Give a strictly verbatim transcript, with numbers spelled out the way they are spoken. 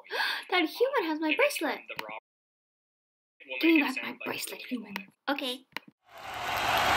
That human has my bracelet. Give me back my bracelet, human. Okay.